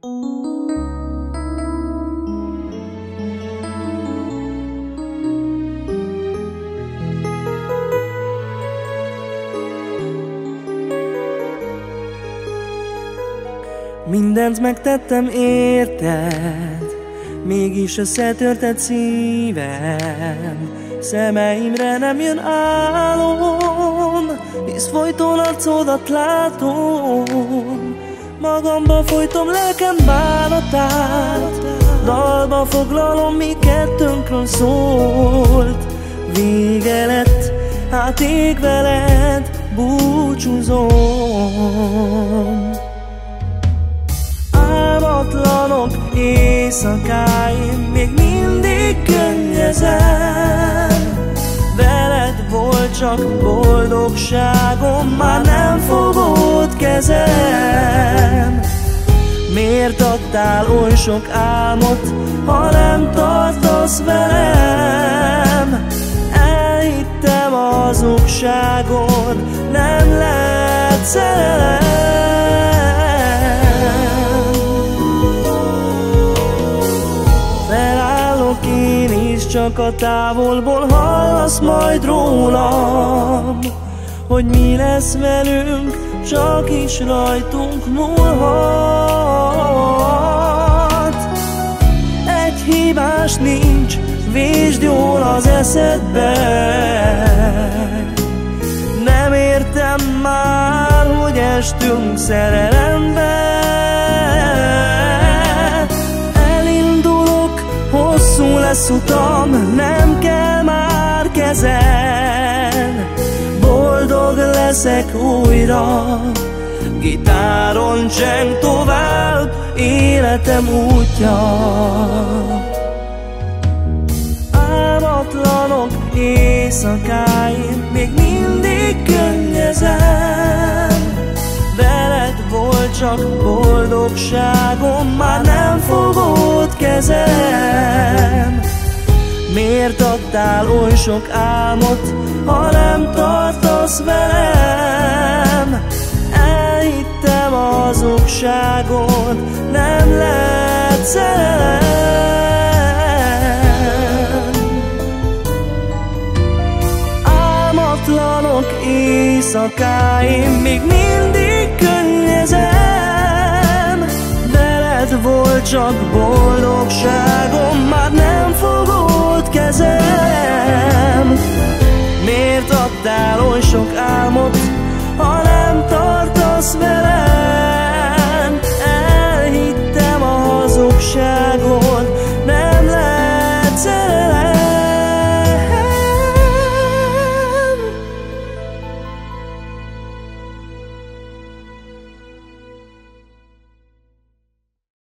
Mindent megtettem érted, mégis összetörted szívem. Szemeimre nem jön álom, hisz folyton arcodat látom. Magamba folytom lelkem bánatát, dalba foglalom, mi kettőnkről szólt. Vége lett, hát ég veled búcsúzom. Álmatlanok éjszakáim még mindig könnyezem. Veled volt csak boldogságom, már nem fogod kezem. Miért adtál oly sok álmot, ha nem tartasz velem? Elhittem a hazugságon, nem lehet szerelem. Felállok én is, csak a távolból hallasz majd rólam, hogy mi lesz velünk, csak is rajtunk múlhat. Egy hibás nincs, vésd jól az eszedbe. Nem értem már, hogy estünk szerelembe. Elindulok, hosszú lesz utam, nem kell már kezen. Boldog leszek újra, gitáron cseng tovább életem útja. Álmatlanok éjszakáim még mindig könnyezem. Veled volt csak boldogságom, már nem fogod kezem. Miért adtál oly sok álmot, ha nem tartasz velem? Elhittem a hazugságon, nem lehet szerelem. Álmatlanok éjszakáim még mindig könnyezem. Veled volt csak boldogságom, már nem fogod kezem. Miért adtál oly sok álmot, ha nem tartasz velem?